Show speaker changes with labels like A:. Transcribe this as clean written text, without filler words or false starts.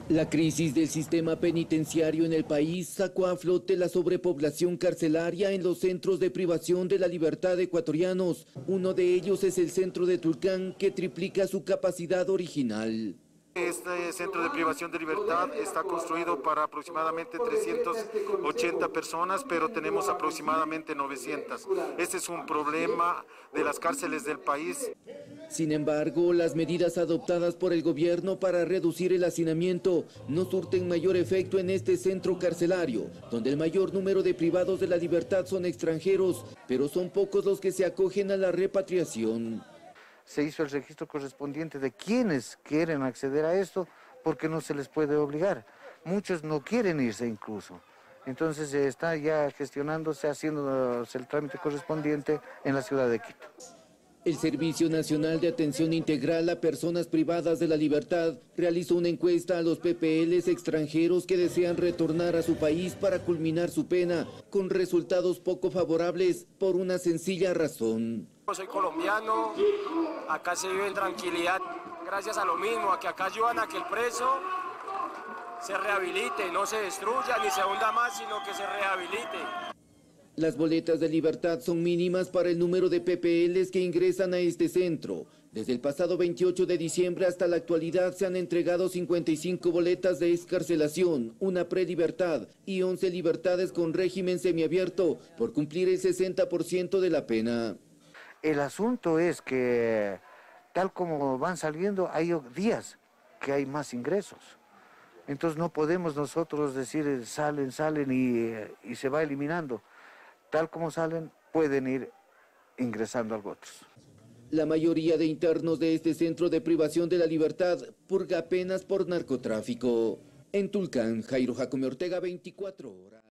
A: La crisis del sistema penitenciario en el país sacó a flote la sobrepoblación carcelaria en los centros de privación de la libertad ecuatorianos. Uno de ellos es el centro de Tulcán, que triplica su capacidad original.
B: Este centro de privación de libertad está construido para aproximadamente 380 personas, pero tenemos aproximadamente 900. Este es un problema de las cárceles del país.
A: Sin embargo, las medidas adoptadas por el gobierno para reducir el hacinamiento no surten mayor efecto en este centro carcelario, donde el mayor número de privados de la libertad son extranjeros, pero son pocos los que se acogen a la repatriación.
C: Se hizo el registro correspondiente de quienes quieren acceder a esto, porque no se les puede obligar. Muchos no quieren irse incluso. Entonces se está ya gestionándose, haciéndose el trámite correspondiente en la ciudad de Quito.
A: El Servicio Nacional de Atención Integral a Personas Privadas de la Libertad realizó una encuesta a los PPLs extranjeros que desean retornar a su país para culminar su pena, con resultados poco favorables por una sencilla razón.
D: Soy colombiano, acá se vive en tranquilidad, gracias a lo mismo, a que acá ayudan a que el preso se rehabilite, no se destruya ni se hunda más, sino que se rehabilite.
A: Las boletas de libertad son mínimas para el número de PPLs que ingresan a este centro. Desde el pasado 28 de diciembre hasta la actualidad se han entregado 55 boletas de excarcelación, una prelibertad y 11 libertades con régimen semiabierto por cumplir el 60% de la pena.
C: El asunto es que, tal como van saliendo, hay días que hay más ingresos. Entonces no podemos nosotros decir salen y se va eliminando. Tal como salen, pueden ir ingresando a otros.
A: La mayoría de internos de este centro de privación de la libertad purga penas por narcotráfico. En Tulcán, Jairo Jacome Ortega, 24 horas.